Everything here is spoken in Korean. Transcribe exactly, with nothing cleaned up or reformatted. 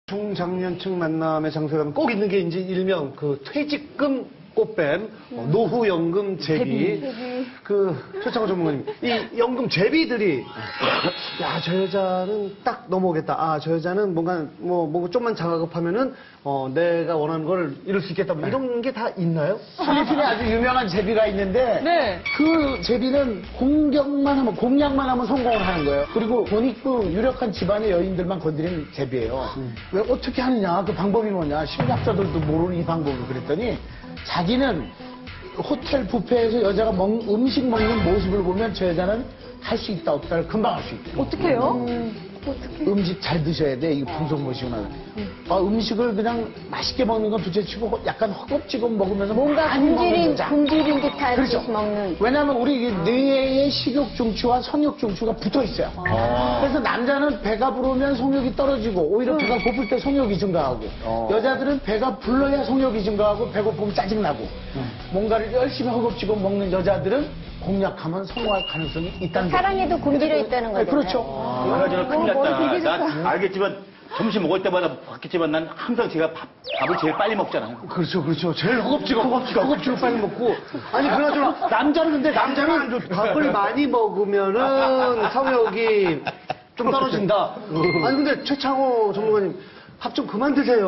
중장년층 만남의 장소에 가면 꼭 있는 게 이제 일명 그 퇴직금 꽃뱀, 어, 노후연금 제비. 그 최창호 전문가님, 이 연금 제비들이 야, 저 여자는 딱 넘어오겠다. 아, 저 여자는 뭔가 뭐 뭔가 좀만 장악업하면은 어, 내가 원하는 걸 이룰 수 있겠다. 뭐 이런 게 다 있나요? 필리핀에 아주 유명한 제비가 있는데 네. 그 제비는 공격만 하면 공략만 하면 성공을 하는 거예요. 그리고 돈 있고 유력한 집안의 여인들만 건드리는 제비예요. 음. 왜 어떻게 하느냐? 그 방법이 뭐냐? 심리학자들도 모르는 이 방법을 그랬더니 자기는 호텔 뷔페에서 여자가 먹, 음식 먹는 모습을 보면 저 여자는 할 수 있다 없다를 금방 알 수 있대요. 어떻게 해요? 음, 어떻게? 음식 잘 드셔야 돼. 이거 방송 보시고 나서. 아, 음식을 그냥 맛있게 먹는 건 둘째치고 약간 허겁지겁 먹으면서 뭔가 많이 먹는 굶주린, 여자. 굶주린 듯한 그렇죠. 듯이 먹는. 왜냐하면 우리 이 뇌의 식욕 중추와 선욕 중추가 붙어 있어요. 그래서 남자는 배가 부르면 성욕이 떨어지고 오히려 배가 고플 때 성욕이 증가하고 여자들은 배가 불러야 성욕이 증가하고 배고프면 짜증나고 뭔가를 열심히 허겁지겁 먹는 여자들은 공략하면 성공할 가능성이 있다는 거예요. 사랑에도 굶주려 있다는 네, 거죠. 그렇죠. 그나저나 큰일 뭐, 뭐 되게 났다. 좋다. 난 알겠지만 점심 먹을 때마다 봤겠지만 난 항상 제가 밥, 밥을 제일 빨리 먹잖아요. 그렇죠, 그렇죠. 제일 허겁지겁, 허겁지겁, 허겁지겁 빨리 먹고. 아니, 그나저나, 남자는 근데 남자는 밥을 많이 먹으면은 성욕이 좀 떨어진다. 아니, 근데 최창호 전문가님, 밥 좀 그만 드세요.